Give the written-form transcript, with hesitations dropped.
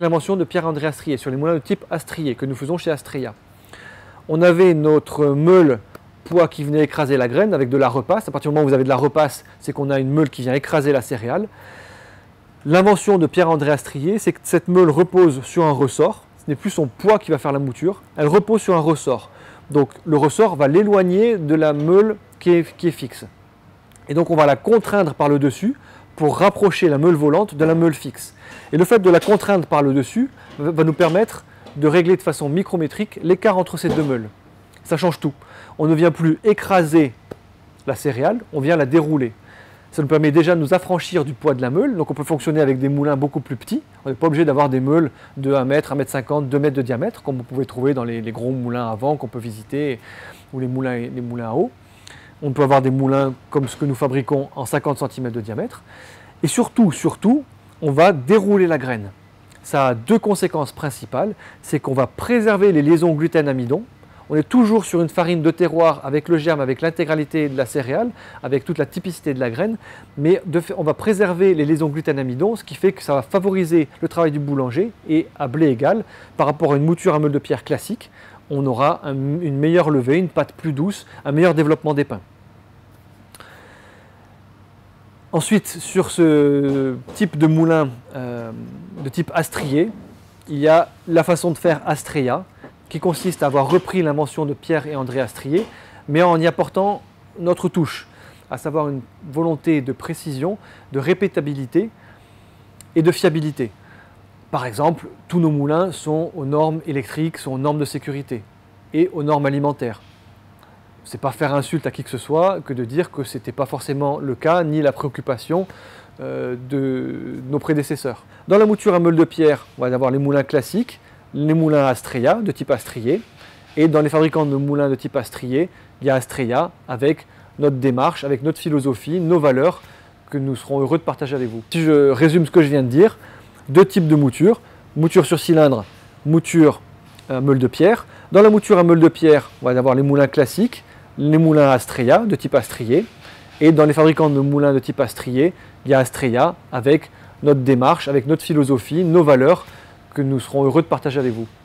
L'invention de Pierre-André Astrier sur les moulins de type Astrier que nous faisons chez Astrea. On avait notre meule poids qui venait écraser la graine avec de la repasse. À partir du moment où vous avez de la repasse, c'est qu'on a une meule qui vient écraser la céréale. L'invention de Pierre-André Astrier, c'est que cette meule repose sur un ressort. Ce n'est plus son poids qui va faire la mouture, elle repose sur un ressort. Donc le ressort va l'éloigner de la meule qui est fixe. Et donc on va la contraindre par le dessus pour rapprocher la meule volante de la meule fixe. Et le fait de la contraindre par le dessus va nous permettre de régler de façon micrométrique l'écart entre ces deux meules. Ça change tout. On ne vient plus écraser la céréale, on vient la dérouler. Ça nous permet déjà de nous affranchir du poids de la meule, donc on peut fonctionner avec des moulins beaucoup plus petits. On n'est pas obligé d'avoir des meules de 1 mètre, 1 mètre 50, 2 mètres de diamètre, comme vous pouvez trouver dans les gros moulins à vent qu'on peut visiter, ou les moulins à eau. On peut avoir des moulins comme ce que nous fabriquons en 50 cm de diamètre. Et surtout, on va dérouler la graine. Ça a deux conséquences principales, c'est qu'on va préserver les liaisons gluten-amidon. On est toujours sur une farine de terroir avec le germe, avec l'intégralité de la céréale, avec toute la typicité de la graine, mais on va préserver les liaisons gluten-amidon, ce qui fait que ça va favoriser le travail du boulanger, et à blé égal, par rapport à une mouture à meule de pierre classique, on aura une meilleure levée, une pâte plus douce, un meilleur développement des pains. Ensuite, sur ce type de moulin de type Astrier, il y a la façon de faire Astrea, qui consiste à avoir repris l'invention de Pierre et André Astrier, mais en y apportant notre touche, à savoir une volonté de précision, de répétabilité et de fiabilité. Par exemple, tous nos moulins sont aux normes électriques, sont aux normes de sécurité et aux normes alimentaires. Ce n'est pas faire insulte à qui que ce soit que de dire que ce n'était pas forcément le cas, ni la préoccupation de nos prédécesseurs. Dans la mouture à meule de pierre, on va avoir les moulins classiques, les moulins Astrea de type Astrier, et dans les fabricants de moulins de type Astrier, il y a Astrea avec notre démarche, avec notre philosophie, nos valeurs que nous serons heureux de partager avec vous. Si je résume ce que je viens de dire, deux types de mouture, mouture sur cylindre, mouture à meule de pierre. Dans la mouture à meule de pierre, on va avoir les moulins classiques, les moulins Astrea de type Astrier, et dans les fabricants de moulins de type Astrier, il y a Astrea avec notre démarche, avec notre philosophie, nos valeurs que nous serons heureux de partager avec vous.